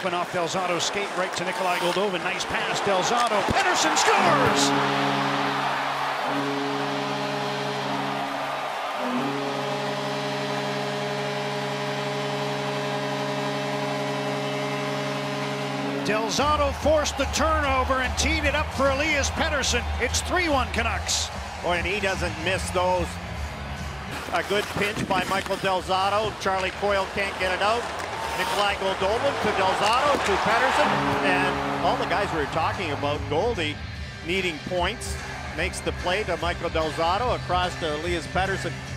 went off Del Zotto's skate right to Nikolai Goldobin. Nice pass, Del Zotto. Pettersson scores! Del Zotto forced the turnover and teed it up for Elias Pettersson. It's 3-1 Canucks. Boy, and he doesn't miss those. A good pinch by Michael Del Zotto. Charlie Coyle can't get it out. Nikolai Goldobin to Del Zotto to Pettersson. And all the guys we were talking about, Goldie needing points, makes the play to Michael Del Zotto across to Elias Pettersson.